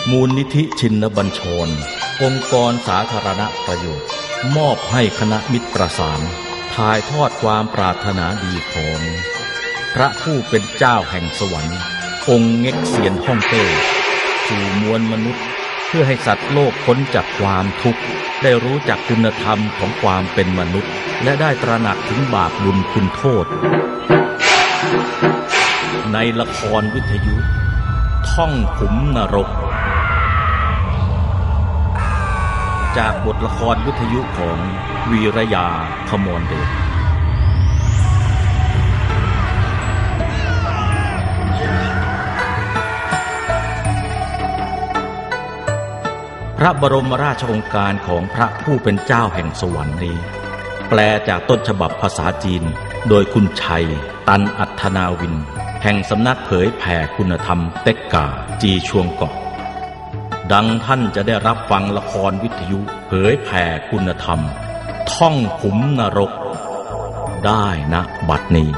มูลนิธิชินบัญชรองค์กรสาธารณประโยชน์มอบให้คณะมิตรประสานถ่ายทอดความปรารถนาดีของพระผู้เป็นเจ้าแห่งสวรรค์องค์เง็กเซียนฮ่องเต้สู่มวลมนุษย์เพื่อให้สัตว์โลกพ้นจากความทุกข์ได้รู้จักคุณธรรมของความเป็นมนุษย์และได้ตระหนักถึงบาปบุญคุณโทษในละครวิทยุท่องขุมนรกจากบทละครวิทยุของวีรยาพมรเดชพระบรมราชโองการของพระผู้เป็นเจ้าแห่งสวรรค์นี้แปลจากต้นฉบับภาษาจีนโดยคุณชัยตันอัธนาวินแห่งสำนักเผยแผ่คุณธรรมเต็กกาจีชวงเกาะดังท่านจะได้รับฟังละครวิทยุเผยแผ่คุณธรรมท่องขุมนรกได้ณบัดนี้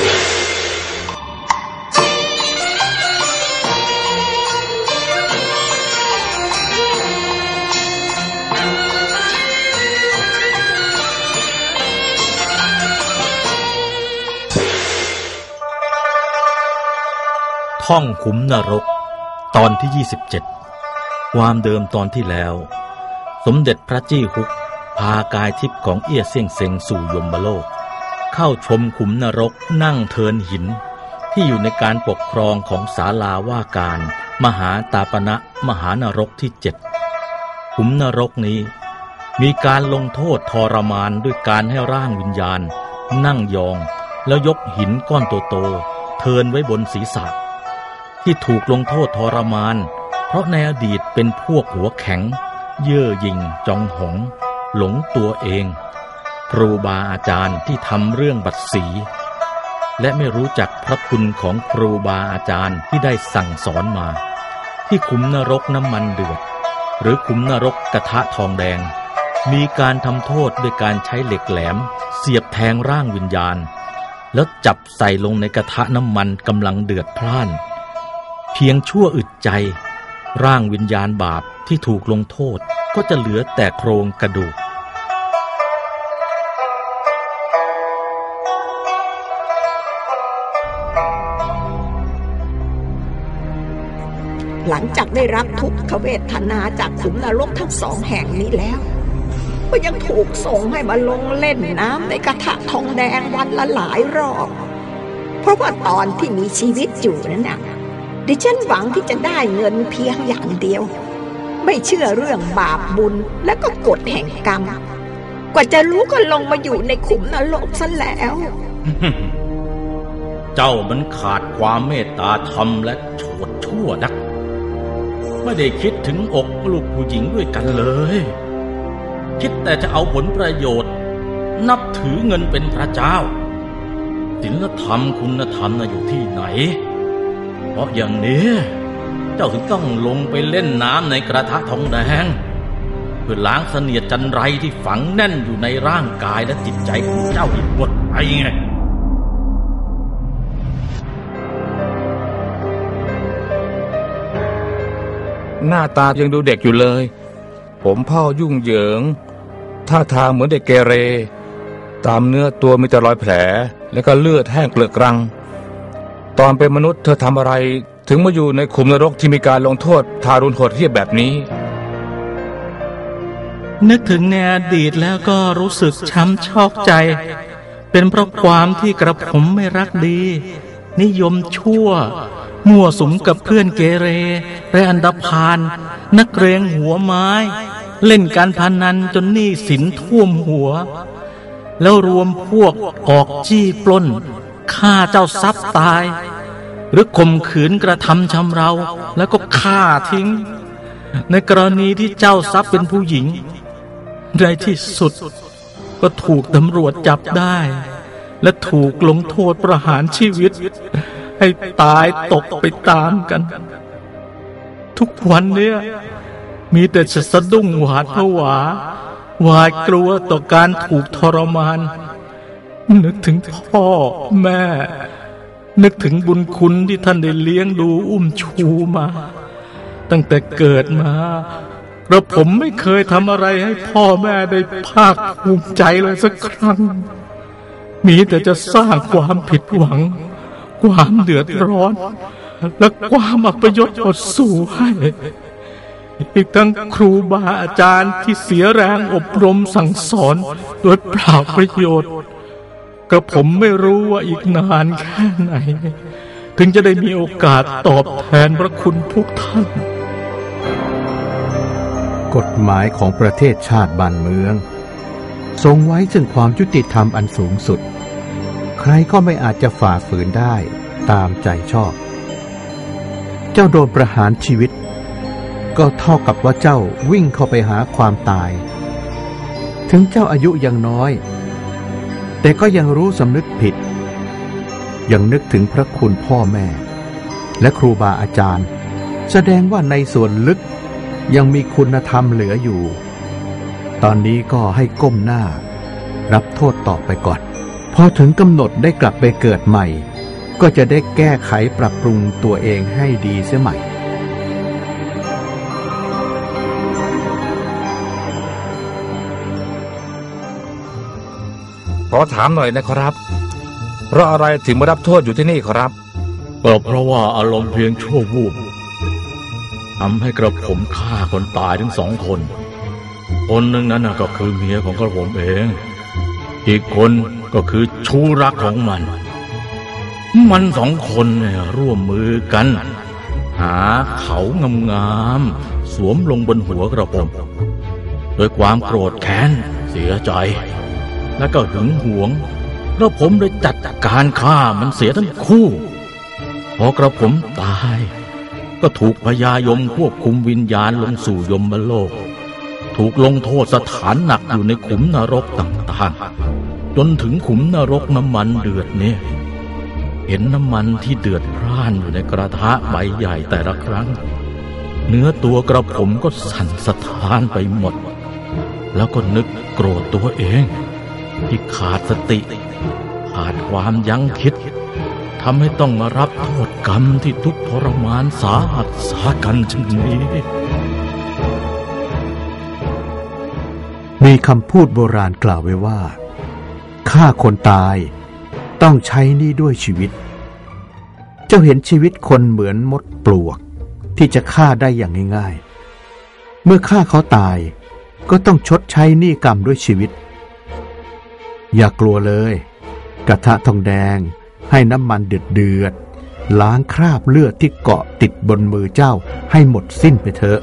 ท่องขุมนรกตอนที่27ความเดิมตอนที่แล้วสมเด็จพระจี้ฮุกพากายทิพย์ของเอี้ยเซี่ยงเซ็งสู่ยมโลกเข้าชมขุมนรกนั่งเทินหินที่อยู่ในการปกครองของศาลาว่าการมหาตาปณะมหานรกที่7ขุมนรกนี้มีการลงโทษทรมานด้วยการให้ร่างวิญญาณนั่งยองแล้วยกหินก้อนโตๆเทินไว้บนศีรษะที่ถูกลงโทษทรมานเพราะในอดีตเป็นพวกหัวแข็งเย่อหยิ่งจองหองหลงตัวเองครูบาอาจารย์ที่ทำเรื่องบัดสีและไม่รู้จักพระคุณของครูบาอาจารย์ที่ได้สั่งสอนมาที่ขุมนรกน้ำมันเดือดหรือขุมนรกกระทะทองแดงมีการทำโทษด้วยการใช้เหล็กแหลมเสียบแทงร่างวิญญาณแล้วจับใส่ลงในกระทะน้ำมันกำลังเดือดพล่านเพียงชั่วอึดใจร่างวิญญาณบาปที่ถูกลงโทษก็จะเหลือแต่โครงกระดูกหลังจากได้รับทุกขเวทนาจากขุมนรกทั้งสองแห่งนี้แล้วก็ยังถูกส่งให้มาลงเล่นน้ำในกระทะทองแดงวันละหลายรอบเพราะว่าตอนที่มีชีวิตอยู่นั้นน่ะดิฉันหวังที่จะได้เงินเพียงอย่างเดียวไม่เชื่อเรื่องบาปบุญและก็กฎแห่งกรรมกว่าจะรู้ก็ลงมาอยู่ในขุมนรกซะแล้วเจ้ามันขาดความเมตตาธรรมและโฉดชั่วนักไม่ได้คิดถึงอกลูกผู้หญิงด้วยกันเลยคิดแต่จะเอาผลประโยชน์นับถือเงินเป็นพระเจ้าศีลธรรมคุณธรรมน่ะอยู่ที่ไหนเพราะอย่างนี้เจ้าถึงต้องลงไปเล่นน้ำในกระทะทองแดงเพื่อล้างเสนียดจันไรที่ฝังแน่นอยู่ในร่างกายและจิตใจของเจ้าที่หมดไปไงหน้าตายังดูเด็กอยู่เลยผมเผ้ายุ่งเหยิงท่าทางเหมือนเด็กเกเรตามเนื้อตัวมีแต่รอยแผลแล้วก็เลือดแห้งเกลือกรังตอนเป็นมนุษย์เธอทำอะไรถึงมาอยู่ในขุมนรกที่มีการลงโทษทารุณโหดเหี้ยมแบบนี้นึกถึงในอดีตแล้วก็รู้สึกช้ำชอกใจเป็นเพราะความที่กระผมไม่รักดีนิยมชั่วมั่วสุมกับเพื่อนเกเรและอันธพาลนักเลงหัวไม้เล่นการพนันจนหนี้สินท่วมหัวแล้วรวมพวกออกจี้ปล้นฆ่าเจ้าทรัพย์ตายหรือข่มขืนกระทำชำเราแล้วก็ฆ่าทิ้งในกรณีที่เจ้าทรัพย์เป็นผู้หญิงในที่สุดก็ถูกตำรวจจับได้และถูกลงโทษประหารชีวิตให้ตายตกไปตามกันทุกวันเนี้ยมีแต่จะสะดุ้งหวาดผวาหวาดกลัวต่อการถูกทรมานนึกถึงพ่อแม่นึกถึงบุญคุณที่ท่านได้เลี้ยงดูอุ้มชูมาตั้งแต่เกิดมากระผมไม่เคยทำอะไรให้พ่อแม่ได้ภาคภูมิใจเลยสักครั้งมีแต่จะสร้างความผิดหวังความเดือดร้อนและความอัปยศอดสู้ให้อีกทั้งครูบาอาจารย์ที่เสียแรงอบรมสั่งสอนโดยเปล่าประโยชน์กระผมไม่รู้ว่าอีกนานแค่ไหนถึงจะได้มีโอกาสตอบแทนพระคุณพวกท่านกฎหมายของประเทศชาติบ้านเมืองทรงไว้ซึ่งความยุติธรรมอันสูงสุดใครก็ไม่อาจจะฝ่าฝืนได้ตามใจชอบเจ้าโดนประหารชีวิตก็เท่ากับว่าเจ้าวิ่งเข้าไปหาความตายถึงเจ้าอายุยังน้อยแต่ก็ยังรู้สำนึกผิดยังนึกถึงพระคุณพ่อแม่และครูบาอาจารย์แสดงว่าในส่วนลึกยังมีคุณธรรมเหลืออยู่ตอนนี้ก็ให้ก้มหน้ารับโทษต่อไปก่อนพอถึงกำหนดได้กลับไปเกิดใหม่ก็จะได้แก้ไขปรับปรุงตัวเองให้ดีเสียใหม่ขอถามหน่อยนะครับเพราะอะไรถึงมารับโทษอยู่ที่นี่ครับก็เพราะว่าอารมณ์เพียงชั่ววูบทำให้กระผมฆ่าคนตายถึง2 คนคนหนึ่งนั้นก็คือเมียของกระผมเองอีกคนก็คือชู้รักของมัน2 คนเนี่ยร่วมมือกันหาเขางามๆสวมลงบนหัวกระผมโดยความโกรธแค้นเสียใจและก็หึงหวงกระผมได้จัดการฆ่ามันเสียทั้งคู่พอกระผมตายก็ถูกพญายมควบคุมวิญญาณลงสู่ยมโลกถูกลงโทษสถานหนักอยู่ในขุมนรกต่างๆจนถึงขุมนรกน้ำมันเดือดเนี่ยเห็นน้ำมันที่เดือดพร่านอยู่ในกระทะใบใหญ่แต่ละครั้งเนื้อตัวกระผมก็สั่นสะท้านไปหมดแล้วก็นึกโกรธตัวเองที่ขาดสติขาดความยั้งคิดทำให้ต้องมารับโทษกรรมที่ทุกข์ทรมานสาหัสสากันเช่นนี้มีคำพูดโบราณกล่าวไว้ว่าฆ่าคนตายต้องใช้หนี้ด้วยชีวิตเจ้าเห็นชีวิตคนเหมือนมดปลวกที่จะฆ่าได้อย่างง่ายๆเมื่อฆ่าเขาตายก็ต้องชดใช้หนี้กรรมด้วยชีวิตอย่ากลัวเลยกระทะทองแดงให้น้ำมันเดือดล้างคราบเลือดที่เกาะติดบนมือเจ้าให้หมดสิ้นไปเถอะ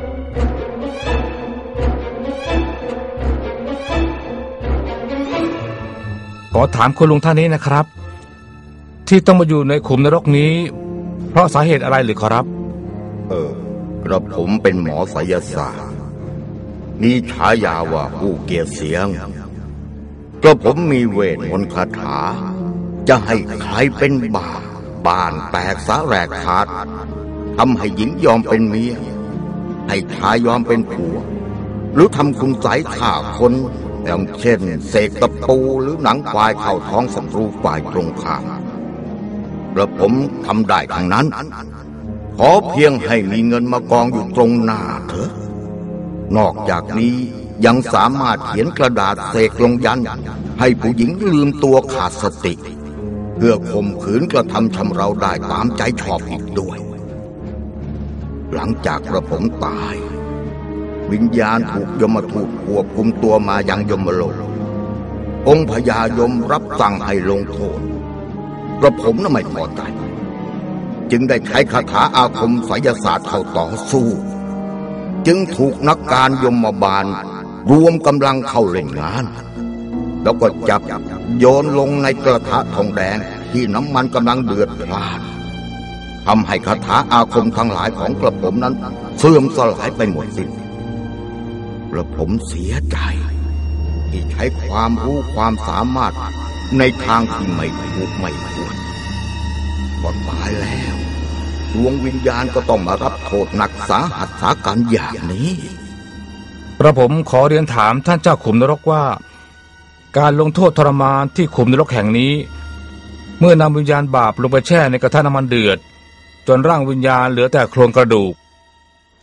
ขอถามคุณลุงท่านนี้นะครับที่ต้องมาอยู่ในขุมนรกนี้เพราะสาเหตุอะไรหรือขอรับกระผมเป็นหมอไสยศาสตร์มีฉายาว่าผู้เกียรติเสียงกระผมมีเวทมนต์คาถาจะให้ใครเป็นบ้านแตกสาแหรกขาดทำให้หญิงยอมเป็นเมียให้ชายยอมเป็นผัวหรือทำคุณไสยฆ่าคนอย่างเช่นเสกตะปูหรือหนังควายเข้าท้องศัตรูฝ่ายตรงข้ามกระผมทำได้ทั้งนั้นขอเพียงให้มีเงินมากองอยู่ตรงหน้าเถอะนอกจากนี้ยังสามารถเขียนกระดาษเสกลงยันให้ผู้หญิงลืมตัวขาดสติเพื่อข่มขืนกระทำชำเราได้ตามใจชอบอีกด้วยหลังจากกระผมตายวิญญาณถูกยมทูตควบคุมตัวมายังยมโลกองค์พญายมรับสั่งให้ลงโทษกระผมน่ะไม่พอใจจึงได้ใช้คาถาอาคมไสยศาสตร์เข้าต่อสู้จึงถูกนักการยมบาลรวมกำลังเข้าเล่นงานแล้วก็จับโยนลงในกระทะทองแดงที่น้ำมันกำลังเดือดพล่านทำให้คาถาอาคมทั้งหลายของกระผมนั้นเสื่อมสลายไปหมดสิ้นกระผมเสียใจที่ใช้ความรู้ความสามารถในทางที่ไม่ถูกไม่ควรพอตายแล้วดวงวิญญาณก็ต้องมารับโทษหนักสาหัสสากันอย่างนี้กระผมขอเรียนถามท่านเจ้าขุมนรกว่าการลงโทษทรมานที่ขุมนรกแห่งนี้เมื่อนำวิญญาณบาปลงไปแช่ในกระทะน้ำมันเดือดจนร่างวิญญาณเหลือแต่โครงกระดูก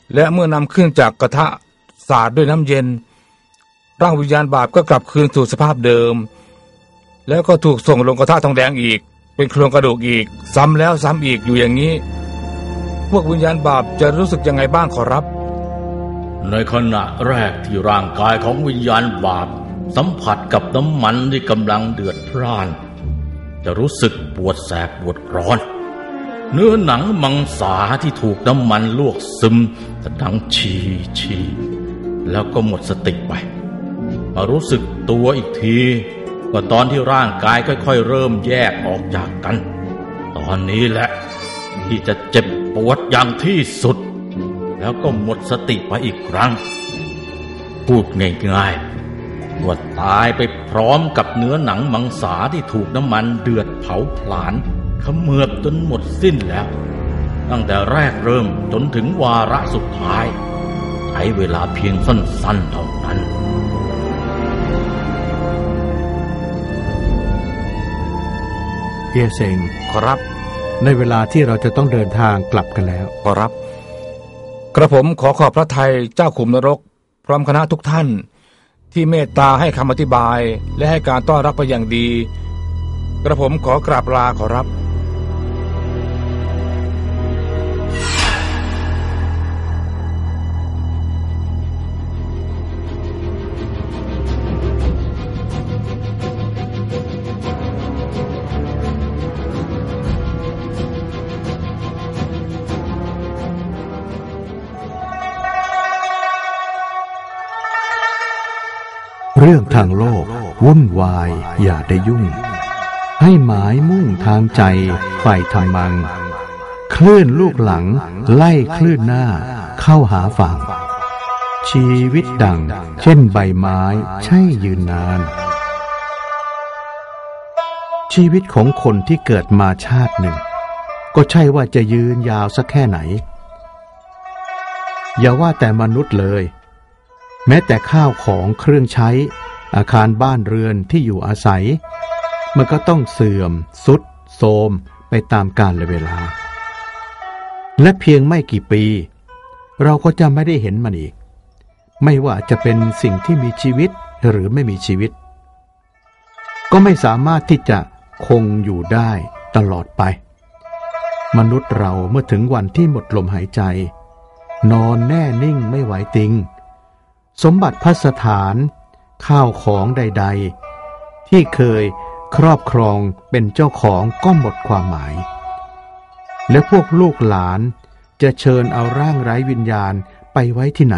และเมื่อนำขึ้นจากกระทะสาดด้วยน้ำเย็นร่างวิญญาณบาปก็กลับคืนสู่สภาพเดิมแล้วก็ถูกส่งลงกระทะทองแดงอีกเป็นโครงกระดูกอีกซ้ำแล้วซ้ำอีกอยู่อย่างนี้พวกวิญญาณบาปจะรู้สึกยังไงบ้างขอรับในขณะแรกที่ร่างกายของวิญญาณบาปสัมผัสกับน้ำมันที่กำลังเดือดพร่านจะรู้สึกปวดแสบปวดร้อนเนื้อหนังมังสาที่ถูกน้ำมันลวกซึมจะดังชีแล้วก็หมดสติไปมารู้สึกตัวอีกทีก็ตอนที่ร่างกายค่อยๆเริ่มแยกออกจากกันตอนนี้แหละที่จะเจ็บปวดอย่างที่สุดแล้วก็หมดสติไปอีกครั้งพูดง่ายๆว่าตายไปพร้อมกับเนื้อหนังมังสาที่ถูกน้ำมันเดือดเผาผลาญเขมือบจนหมดสิ้นแล้วตั้งแต่แรกเริ่มจนถึงวาระสุดท้ายใช้เวลาเพียงสั้นๆเท่านั้นเอียเซงขอรับในเวลาที่เราจะต้องเดินทางกลับกันแล้วขอรับกระผมขอขอบพระทัยเจ้าขุมนรกพร้อมคณะทุกท่านที่เมตตาให้คำอธิบายและให้การต้อนรับไปอย่างดีกระผมขอกราบลาขอรับเรื่องทางโลกวุ่นวายอย่าได้ยุ่งให้หมายมุ่งทางใจฝ่ายทางมังคลื่นลูกหลังไล่คลื่นหน้าเข้าหาฝั่งชีวิตดังเช่นใบไม้ใช่ยืนนานชีวิตของคนที่เกิดมาชาติหนึ่งก็ใช่ว่าจะยืนยาวสักแค่ไหนอย่าว่าแต่มนุษย์เลยแม้แต่ข้าวของเครื่องใช้อาคารบ้านเรือนที่อยู่อาศัยมันก็ต้องเสื่อมทรุดโทรมไปตามกาลเวลาและเพียงไม่กี่ปีเราก็จะไม่ได้เห็นมันอีกไม่ว่าจะเป็นสิ่งที่มีชีวิตหรือไม่มีชีวิตก็ไม่สามารถที่จะคงอยู่ได้ตลอดไปมนุษย์เราเมื่อถึงวันที่หมดลมหายใจนอนแน่นิ่งไม่ไหวติงสมบัติพัสถานข้าวของใดๆที่เคยครอบครองเป็นเจ้าของก็หมดความหมายและพวกลูกหลานจะเชิญเอาร่างไร้วิญญาณไปไว้ที่ไหน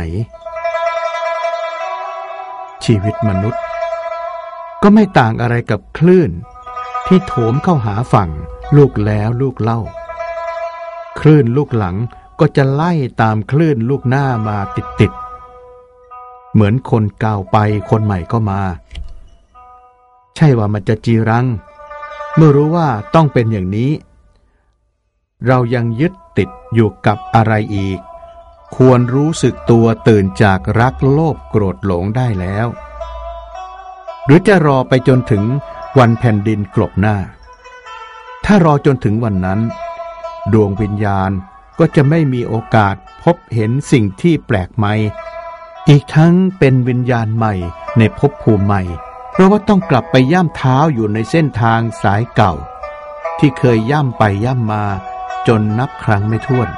ชีวิตมนุษย์ก็ไม่ต่างอะไรกับคลื่นที่โถมเข้าหาฝั่งลูกแล้วลูกเล่าคลื่นลูกหลังก็จะไล่ตามคลื่นลูกหน้ามาติดเหมือนคนเก่าไปคนใหม่ก็มาใช่ว่ามันจะจีรังเมื่อรู้ว่าต้องเป็นอย่างนี้เรายังยึดติดอยู่กับอะไรอีกควรรู้สึกตัวตื่นจากรักโลภโกรธหลงได้แล้วหรือจะรอไปจนถึงวันแผ่นดินกลบหน้าถ้ารอจนถึงวันนั้นดวงวิญญาณก็จะไม่มีโอกาสพบเห็นสิ่งที่แปลกใหม่อีกทั้งเป็นวิญญาณใหม่ในภพภูมิใหม่เพราะว่าต้องกลับไปย่ำเท้าอยู่ในเส้นทางสายเก่าที่เคยย่ำไปย่ำมาจนนับครั้งไม่ถ้วน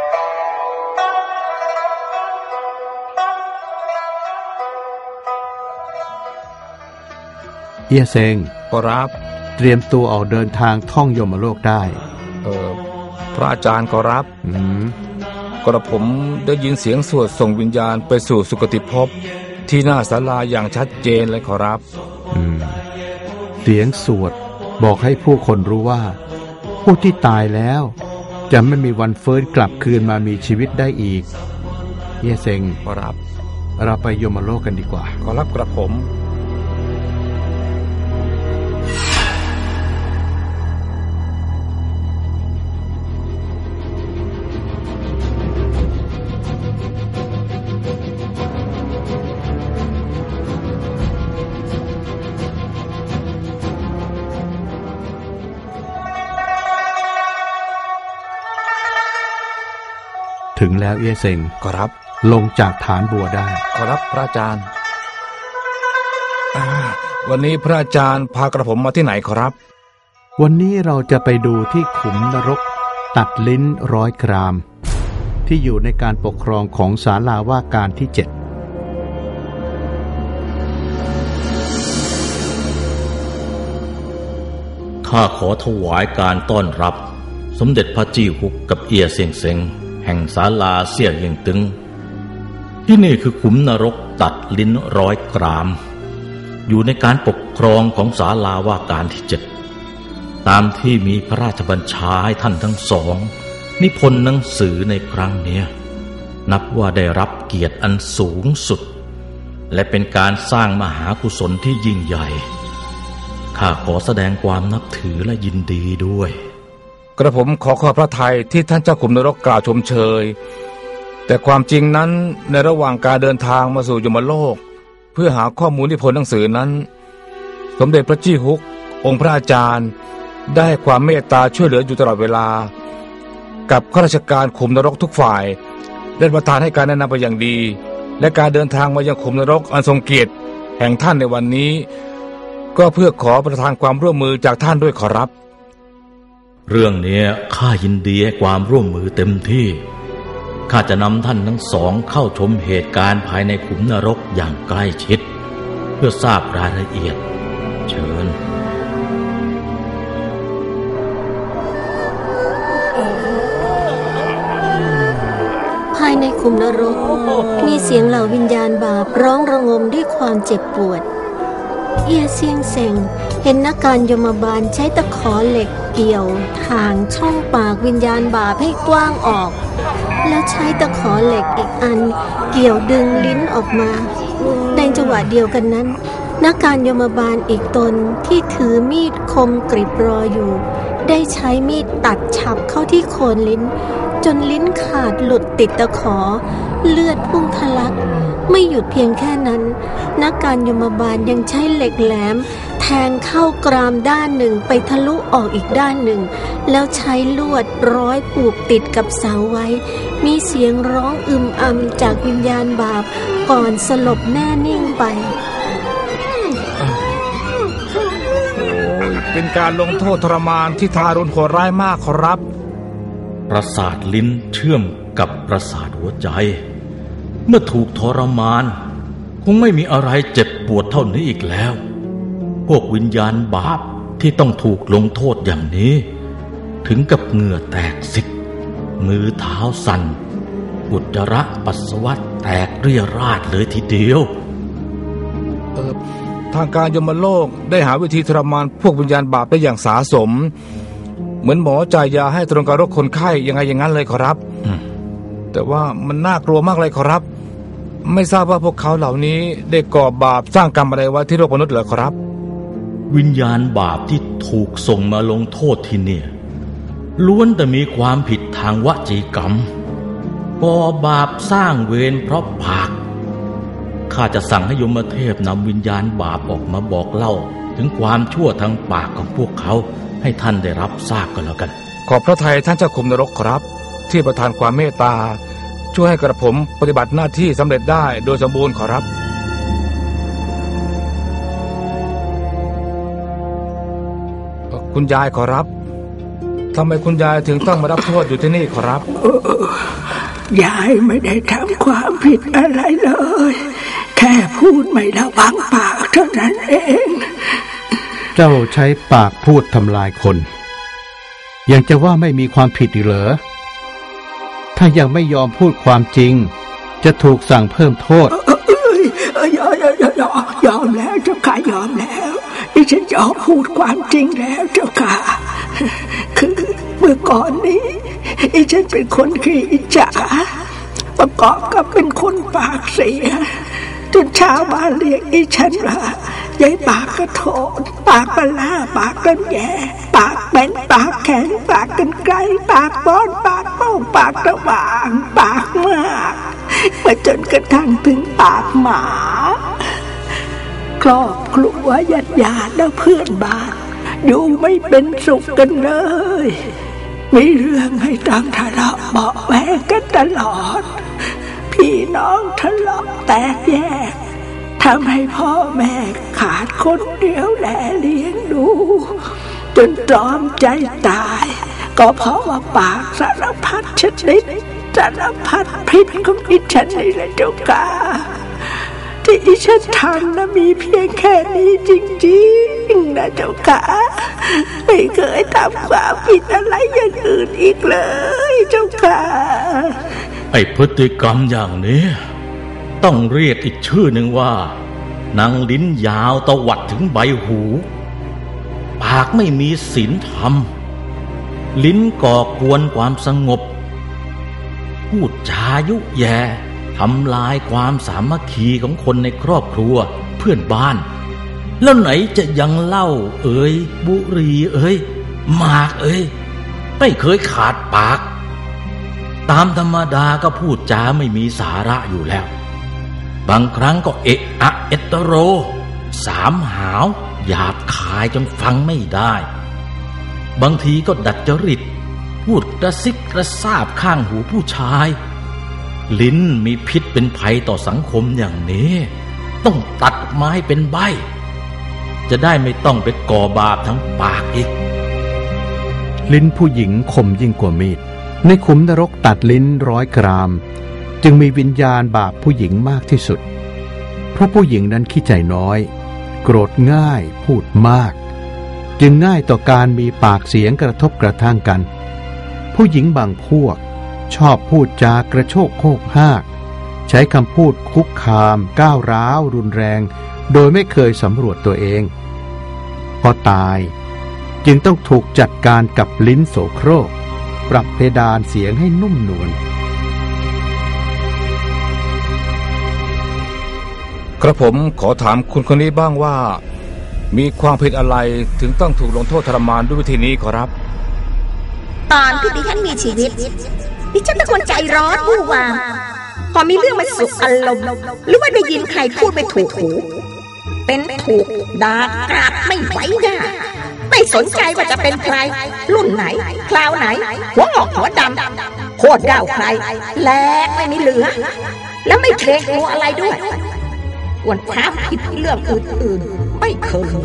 เอียเซงขอรับเตรียมตัวออกเดินทางท่องยมโลกได้พระอาจารย์ขอรับกระผมได้ยินเสียงสวดส่งวิญญาณไปสู่สุคติภพที่หน้าศาลาอย่างชัดเจนเลยขอรับเสียงสวดบอกให้ผู้คนรู้ว่าผู้ที่ตายแล้วจะไม่มีวันฟื้นกลับคืนมามีชีวิตได้อีกเย่เซ็งขอรับเราไปยมโลกกันดีกว่าขอรับกระผมถึงแล้วเอี้ยเซ็งครับลงจากฐานบัวได้ขอรับพระอาจารย์วันนี้พระอาจารย์พากระผมมาที่ไหนขอรับวันนี้เราจะไปดูที่ขุมนรกตัดลิ้น100 กรามที่อยู่ในการปกครองของศาลาว่าการที่ 7 ข้าขอถวายการต้อนรับสมเด็จพระจี้ฮุกกับเอียเซียงเซ็งแห่งศาลาเสี่ยเยียงตึงที่นี่คือขุมนรกตัดลิ้น100 กรามอยู่ในการปกครองของศาลาว่าการที่ 7ตามที่มีพระราชบัญชาให้ท่านทั้งสองนิพนธ์หนังสือในครั้งนี้นับว่าได้รับเกียรติอันสูงสุดและเป็นการสร้างมหากุศลที่ยิ่งใหญ่ข้าขอแสดงความนับถือและยินดีด้วยกระผมขอพระทัยที่ท่านเจ้าขุมนรกกล่าวชมเชยแต่ความจริงนั้นในระหว่างการเดินทางมาสู่ยมโลกเพื่อหาข้อมูลที่ผลหนังสือนั้นสมเด็จพระจี้ฮุกองค์พระอาจารย์ได้ให้ความเมตตาช่วยเหลืออยู่ตลอดเวลากับข้าราชการขุมนรกทุกฝ่ายได้ประทานให้การแนะนำไปอย่างดีและการเดินทางมายังขุมนรกอันทรงเกียรติแห่งท่านในวันนี้ก็เพื่อขอประทานความร่วมมือจากท่านด้วยขอรับเรื่องนี้ข้ายินดีให้ความร่วมมือเต็มที่ข้าจะนำท่านทั้งสองเข้าชมเหตุการณ์ภายในขุมนรกอย่างใกล้ชิดเพื่อทราบรายละเอียดเชิญภายในขุมนรกมีเสียงเหล่าวิญญาณบาปร้องระงมด้วยความเจ็บปวดเอี้ยเซียงเซ็งเห็นนักการยมบาลใช้ตะขอเหล็กเกี่ยวทางช่องปากวิญญาณบาปให้กว้างออกแล้วใช้ตะขอเหล็กอีกอันเกี่ยวดึงลิ้นออกมาในจังหวะเดียวกันนั้นนักการยมบาลอีกตนที่ถือมีดคมกริบรออยู่ได้ใช้มีดตัดฉับเข้าที่โคนลิ้นจนลิ้นขาดหลุดติดตะขอเลือดพุ่งทะลักไม่หยุดเพียงแค่นั้นนักการยมบาลยังใช้เหล็กแหลมแทงเข้ากรามด้านหนึ่งไปทะลุออกอีกด้านหนึ่งแล้วใช้ลวดร้อยผูกติดกับเสาไว้มีเสียงร้องอึมอำจากวิญญาณบาปก่อนสลบแน่นิ่งไปเป็นการลงโทษทรมานที่ทารุณโหดร้ายมากขอรับประสาทลิ้นเชื่อมกับประสาทหัวใจเมื่อถูกทรมานคงไม่มีอะไรเจ็บปวดเท่านี้อีกแล้วพวกวิญญาณบาปที่ต้องถูกลงโทษอย่างนี้ถึงกับเหงื่อแตกซิกมือเท้าสั่นอุจจาระปัสสาวะแตกเรี่ยราดเลยทีเดียวทางการยมโลกได้หาวิธีทรมานพวกวิญญาณบาปได้อย่างสาสมเหมือนหมอจ่ายยาให้ตรงกับโรคคนไข้ยังไงอย่างนั้นเลยขอรับแต่ว่ามันน่ากลัวมากเลยขอรับไม่ทราบว่าพวกเขาเหล่านี้ได้ก่อบาปสร้างกรรมอะไรไว้ที่โลกมนุษย์เหรอขอรับวิญญาณบาปที่ถูกส่งมาลงโทษที่เนี่ยล้วนแต่มีความผิดทางวจีกรรมก่อบาปสร้างเวรเพราะปากข้าจะสั่งให้ยมเทพนำวิญญาณบาปออกมาบอกเล่าถึงความชั่วทางปากของพวกเขาให้ท่านได้รับทราบกันแล้วกันขอบพระทัยท่านเจ้าขุมนรกครับที่ประทานความเมตตาช่วยให้กระผมปฏิบัติหน้าที่สำเร็จได้โดยสมบูรณ์ขอรับคุณยายขอรับทำไมคุณยายถึงต้องมารับโทษอยู่ที่นี่ขอรับยายไม่ได้ทำความผิดอะไรเลยแค่พูดไม่ระวังปากเท่านั้นเองเจ้าใช้ปากพูดทำลายคนยังจะว่าไม่มีความผิดอีกเหรอถ้ายังไม่ยอมพูดความจริงจะถูกสั่งเพิ่มโทษยอมแล้วเจ้าค่ะยอมแล้วดิฉันยอมพูดความจริงแล้วเจ้าค่ะคือเมื่อก่อนนี้ดิฉันเป็นคนขี้อิจฉาประกอบกับเป็นคนปากเสียจนชาวบ้านเรียกดิฉันว่ายายปากกระโถนปากปลาปากกันแย่ปากเป็นปากแข็งปากกันไกลปากป้อนปากโป้งปากระหว่างปากมากมาจนกระทั่งถึงปากหมาครอบครัวญาติและเพื่อนบ้านอยู่ไม่เป็นสุขกันเลยมีเรื่องให้ต้องทะเลาะเบาะแว้งกันตลอดพี่น้องทะเลาะแตกแยกทำให้พ่อแม่ขาดคนเดียวแลเลี้ยงดูจนตรอมใจตายก็เพราะว่าปากสารพัดชนิดสารพัดพิษของดิฉันนี่แหละเจ้าค่ะที่ดิฉันทำนะมีเพียงแค่นี้จริงๆนะเจ้าค่ะไม่เคยทำความผิดอะไรอย่างอื่นอีกเลยเจ้าค่ะไอ้พฤติกรรมอย่างนี้ต้องเรียกอีกชื่อหนึ่งว่านางลิ้นยาวตวัดถึงใบหูปากไม่มีศีลธรรมลิ้นก่อกวนความสงบพูดจายุแย่ทำลายความสามัคคีของคนในครอบครัวเพื่อนบ้านแล้วไหนจะยังเหล้าบุหรี่หมากไม่เคยขาดปากตามธรรมดาก็พูดจาไม่มีสาระอยู่แล้วบางครั้งก็เอะอะเอตโรสามหาวหยาบคายจนฟังไม่ได้บางทีก็ดัดจริตพูดกระซิกกระซาบข้างหูผู้ชายลิ้นมีพิษเป็นภัยต่อสังคมอย่างนี้ต้องตัดไม้เป็นใบจะได้ไม่ต้องไปก่อบาปทั้งปากอีกลิ้นผู้หญิงคมยิ่งกว่ามีดในขุมนรกตัดลิ้น100 กรัมจึงมีวิญญาณบาปผู้หญิงมากที่สุดเพราะผู้หญิงนั้นขี้ใจน้อยโกรธง่ายพูดมากจึงง่ายต่อการมีปากเสียงกระทบกระทั่งกันผู้หญิงบางพวกชอบพูดจากระโชกโคกฮากใช้คำพูดคุกคามก้าวร้าวรุนแรงโดยไม่เคยสำรวจตัวเองพอตายจึงต้องถูกจัดการกับลิ้นโสโครกปรับเพดานเสียงให้นุ่มนวลกระผมขอถามคุณคนนี้บ้างว่ามีความผิดอะไรถึงต้องถูกลงโทษทรมานด้วยวิธีนี้ขอรับตอนที่ดิฉันมีชีวิตดิฉันเป็นคนใจร้อนวู่วามพอมีเรื่องมาสุขอารมณ์หรือว่าได้ยินใครพูดไม่ถูกหูเป็นถูกด่ากราบไม่ไหวหน้าไม่สนใจว่าจะเป็นใครรุ่นไหนคราวไหนหัวงอกหัวดำโคตรเดาใครแลกไม่มีเหลือแล้วไม่เกรงกลัวอะไรด้วยวันท้าผิดเรื่องอื่นๆไม่เคย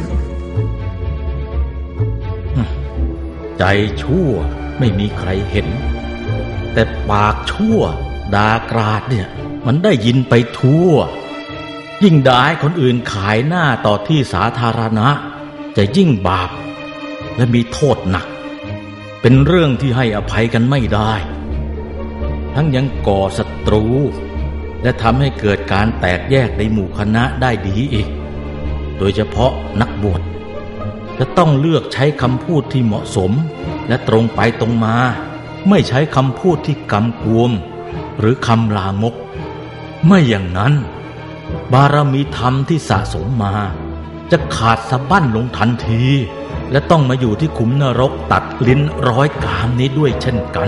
ใจชั่วไม่มีใครเห็นแต่ปากชั่วด่ากราดเนี่ยมันได้ยินไปทั่วยิ่งด่าให้คนอื่นขายหน้าต่อที่สาธารณะจะยิ่งบาปและมีโทษหนักเป็นเรื่องที่ให้อภัยกันไม่ได้ทั้งยังก่อศัตรูและทำให้เกิดการแตกแยกในหมู่คณะได้ดีอีกโดยเฉพาะนักบวชจะต้องเลือกใช้คำพูดที่เหมาะสมและตรงไปตรงมาไม่ใช้คำพูดที่กำกวมหรือคำลามกไม่อย่างนั้นบารมีธรรมที่สะสมมาจะขาดสะบั้นลงทันทีและต้องมาอยู่ที่ขุมนรกตัดลิ้น100 กามนี้ด้วยเช่นกัน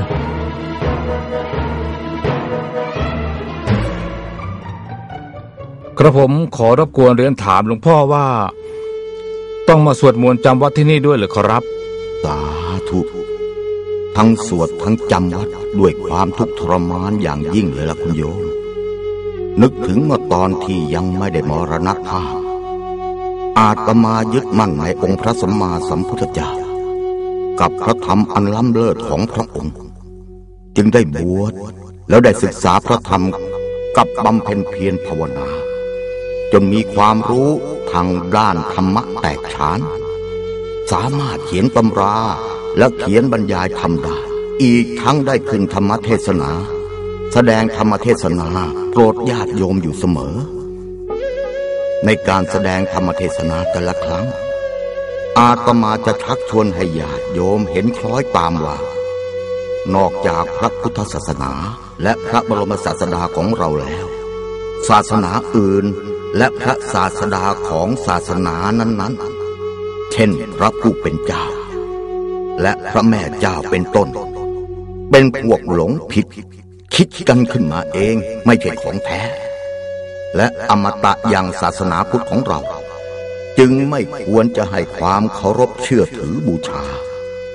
กระผมขอรบกวนเรียนถามหลวงพ่อว่าต้องมาสวดมนต์จำวัดที่นี่ด้วยหรือครับสาธุทั้งสวดทั้งจำวัดด้วยความทุกข์ทรมานอย่างยิ่งเลยล่ะคุณโยมนึกถึงเมื่อตอนที่ยังไม่ได้มรณภาพอาตมายึดมั่นในองค์พระสัมมาสัมพุทธเจ้ากับพระธรรมอันล้ำเลิศของพระองค์จึงได้บวชแล้วได้ศึกษาพระธรรมกับบำเพ็ญเพียรภาวนาจนมีความรู้ทางด้านธรรมะแตกฉานสามารถเขียนตำราและเขียนบรรยายธรรมได้อีกทั้งได้ขึ้นธรรมเทศนาแสดงธรรมเทศนาโปรดญาติโยมอยู่เสมอในการแสดงธรรมเทศนาแต่ละครั้งอาตมาจะชักชวนให้ญาติโยมเห็นคล้อยตามว่านอกจากพระพุทธศาสนาและพระบรมศาสดาของเราแล้วศาสนาอื่นและพระศาสดาของศาสนานั้นๆเช่นพระผู้เป็นเจ้าและพระแม่เจ้าเป็นต้นเป็นพวกหลงผิดคิดกันขึ้นมาเองไม่ใช่ของแท้และอมตะอย่างศาสนาพุทธของเราจึงไม่ควรจะให้ความเคารพเชื่อถือบูชา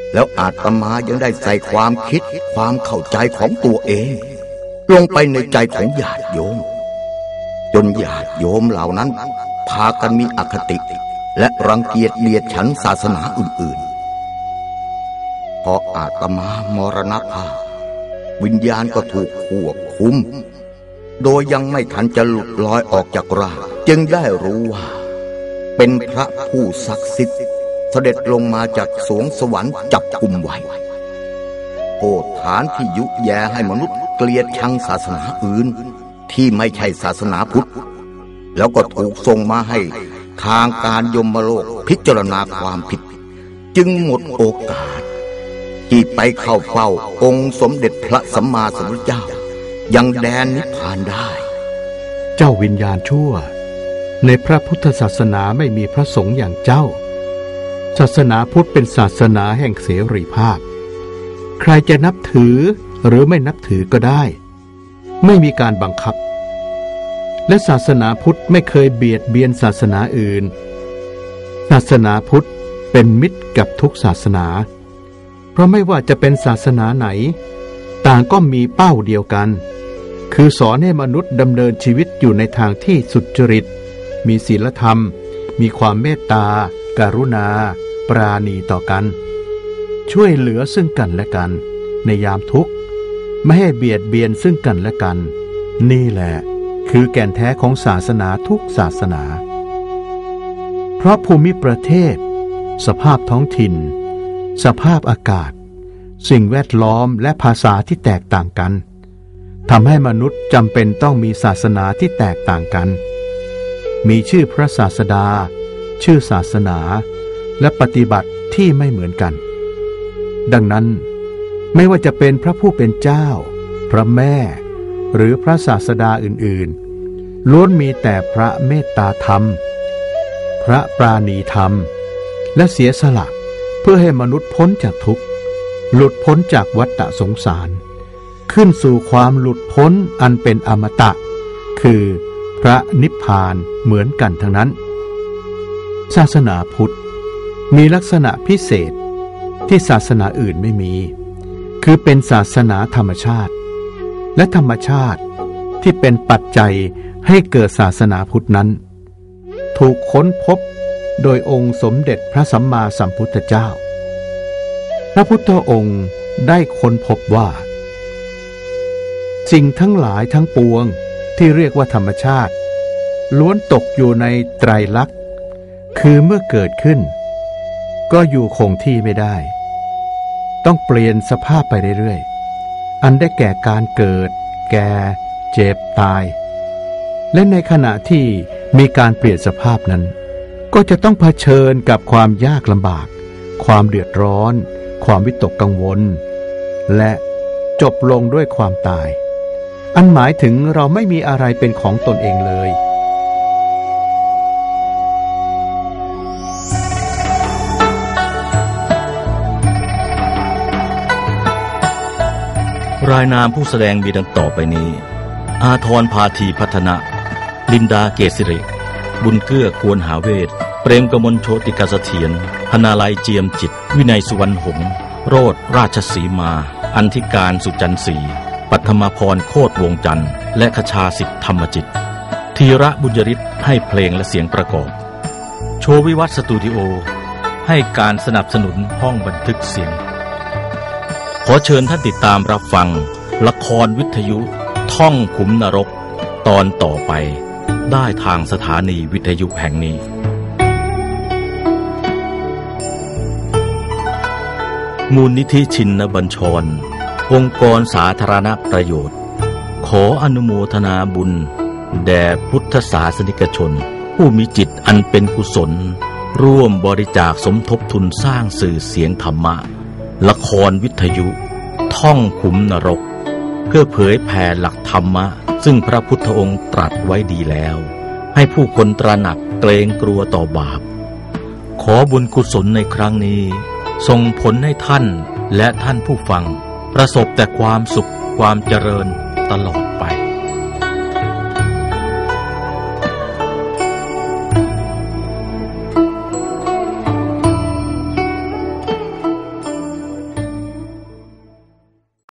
แล้วอาตมายังได้ใส่ความคิดความเข้าใจของตัวเองลงไปในใจของญาติโยมจนญาติโยมเหล่านั้นพากันมีอคติและรังเกียจเดียดฉันศาสนาอื่นๆพออาตมามรณภาพวิญญาณก็ถูกควบคุมโดยยังไม่ทันจะหลุดลอยออกจากร่างจึงได้รู้ว่าเป็นพระผู้ศักดิ์สิทธิ์เสด็จลงมาจากสวงสวรรค์จับกุมไว้โทษฐานที่ยุแย่ให้มนุษย์เกลียดชังศาสนาอื่นที่ไม่ใช่ศาสนาพุทธแล้วก็ถูกส่งมาให้ทางการยมโลกพิจารณาความผิดจึงหมดโอกาสที่ไปเข้าเฝ้าองค์สมเด็จพระสัมมาสัมพุทธเจ้ายังแดนนิพพานได้เจ้าวิญญาณชั่วในพระพุทธศาสนาไม่มีพระสงฆ์อย่างเจ้าศาสนาพุทธเป็นศาสนาแห่งเสรีภาพใครจะนับถือหรือไม่นับถือก็ได้ไม่มีการบังคับและศาสนาพุทธไม่เคยเบียดเบียนศาสนาอื่นศาสนาพุทธเป็นมิตรกับทุกศาสนาเพราะไม่ว่าจะเป็นศาสนาไหนต่างก็มีเป้าเดียวกันคือสอนให้มนุษย์ดำเนินชีวิตอยู่ในทางที่สุจริตมีศีลธรรมมีความเมตตากรุณาปราณีต่อกันช่วยเหลือซึ่งกันและกันในยามทุกข์ไม่ให้เบียดเบียนซึ่งกันและกันนี่แหละคือแก่นแท้ของศาสนาทุกศาสนาเพราะภูมิประเทศสภาพท้องถิ่นสภาพอากาศสิ่งแวดล้อมและภาษาที่แตกต่างกันทำให้มนุษย์จำเป็นต้องมีศาสนาที่แตกต่างกันมีชื่อพระศาสดาชื่อศาสนาและปฏิบัติที่ไม่เหมือนกันดังนั้นไม่ว่าจะเป็นพระผู้เป็นเจ้าพระแม่หรือพระศาสดาอื่นๆล้วนมีแต่พระเมตตาธรรมพระปราณีธรรมและเสียสละเพื่อให้มนุษย์พ้นจากทุกข์หลุดพ้นจากวัฏสงสารขึ้นสู่ความหลุดพ้นอันเป็นอมตะคือพระนิพพานเหมือนกันทั้งนั้นศาสนาพุทธมีลักษณะพิเศษที่ศาสนาอื่นไม่มีคือเป็นศาสนาธรรมชาติและธรรมชาติที่เป็นปัจจัยให้เกิดศาสนาพุทธนั้นถูกค้นพบโดยองค์สมเด็จพระสัมมาสัมพุทธเจ้าพระพุทธองค์ได้ค้นพบว่าสิ่งทั้งหลายทั้งปวงที่เรียกว่าธรรมชาติล้วนตกอยู่ในไตรลักษณ์คือเมื่อเกิดขึ้นก็อยู่คงที่ไม่ได้ต้องเปลี่ยนสภาพไปเรื่อยๆอันได้แก่การเกิดแก่เจ็บตายและในขณะที่มีการเปลี่ยนสภาพนั้นก็จะต้องเผชิญกับความยากลำบากความเดือดร้อนความวิตกกังวลและจบลงด้วยความตายอันหมายถึงเราไม่มีอะไรเป็นของตนเองเลยรายนามผู้แสดงมีดังต่อไปนี้อาทรพาธีพัฒนะลินดาเกษิริบุญเกื้อควรหาเวทเปรมกมลโชติกาเสถียรพนาลัยเจียมจิตวินัยสุวรรณหงษ์โรธราชสีมาอันธิการสุจันทร์ศรีปัทมาพรโคตรวงจันทร์และคชาสิทธิธรรมจิตธีระบุญยริศให้เพลงและเสียงประกอบโชวิวัฒน์สตูดิโอให้การสนับสนุนห้องบันทึกเสียงขอเชิญท่านติดตามรับฟังละครวิทยุท่องขุมนรกตอนต่อไปได้ทางสถานีวิทยุแห่งนี้มูลนิธิชินบัญชรองค์กรสาธารณประโยชน์ขออนุโมทนาบุญแด่พุทธศาสนิกชนผู้มีจิตอันเป็นกุศลร่วมบริจาคสมทบทุนสร้างสื่อเสียงธรรมะละครวิทยุท่องขุมนรกเพื่อเผยแผ่หลักธรรมะซึ่งพระพุทธองค์ตรัสไว้ดีแล้วให้ผู้คนตระหนักเกรงกลัวต่อบาปขอบุญกุศลในครั้งนี้ส่งผลให้ท่านและท่านผู้ฟังประสบแต่ความสุขความเจริญตลอดไป